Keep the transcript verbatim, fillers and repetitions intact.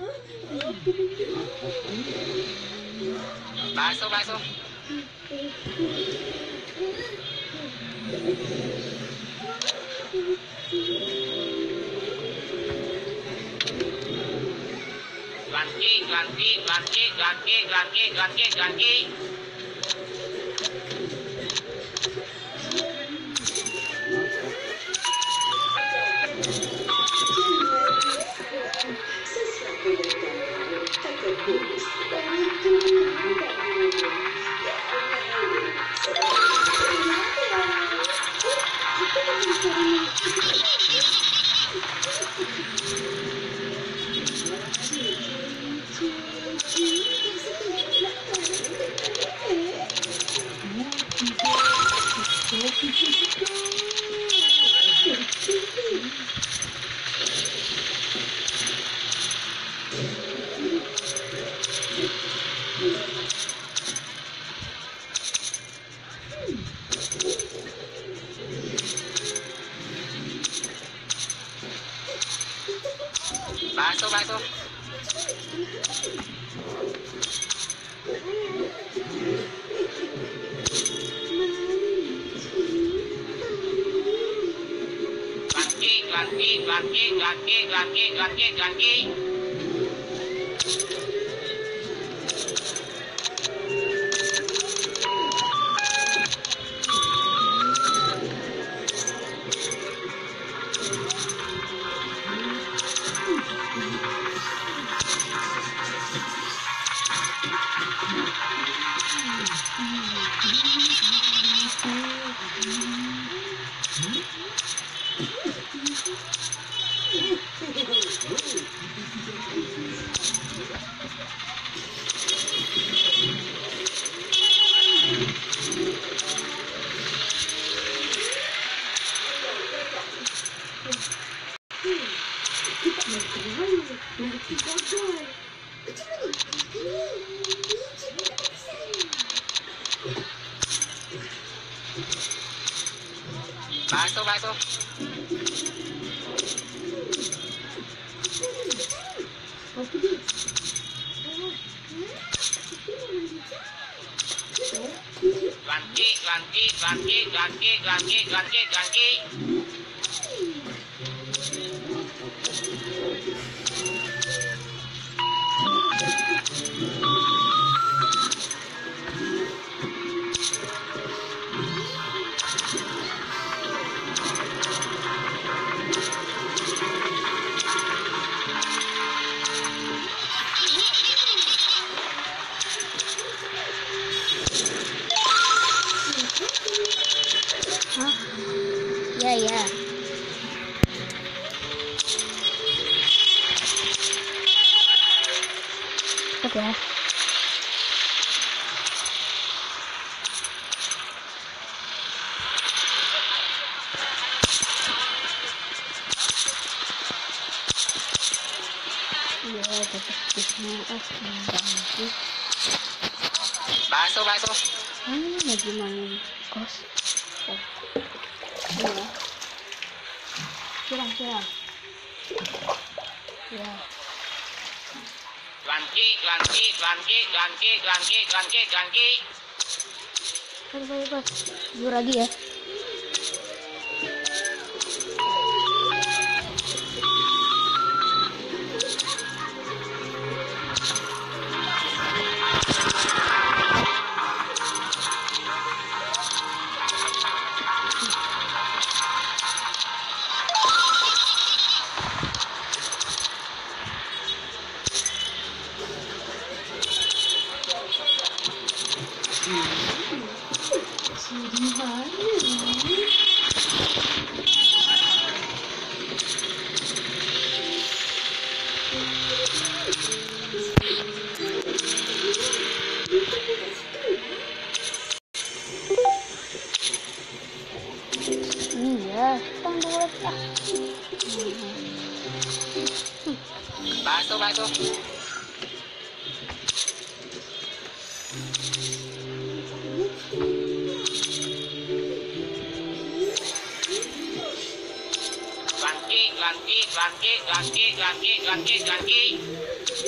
Baso, baso. Ganti, ganti, ganti, ganti, ganti, ganti, ganti. Baso, baso. Ganti, ganti, ganti, ganti, ganti, ganti. Baso, baso. Ganti, ganti, ganti, ganti, ganti, ganti, ganti. Ya, ya. Oke ya. Iya, tetap bisnya asli. Baso, baso. Hmm, lagi main kos. Oh. Iya. Curang, curang. Ya. Ganti, ganti, ganti, ganti, ganti, ganti, ganti. Bos, bos, bos. Dulu lagi ya. Iya, kan buat ah. Baso, baso. Ganti, ganti, ganti, ganti, ganti, ganti, ganti.